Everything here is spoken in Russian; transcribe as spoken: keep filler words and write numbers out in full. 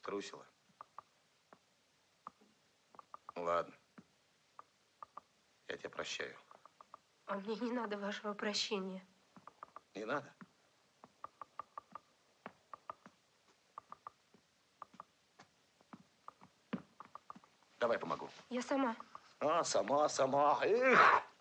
Струсила. Ладно. Я тебя прощаю. А мне не надо вашего прощения. Не надо? Давай помогу. Я сама. А, сама, сама. Эх!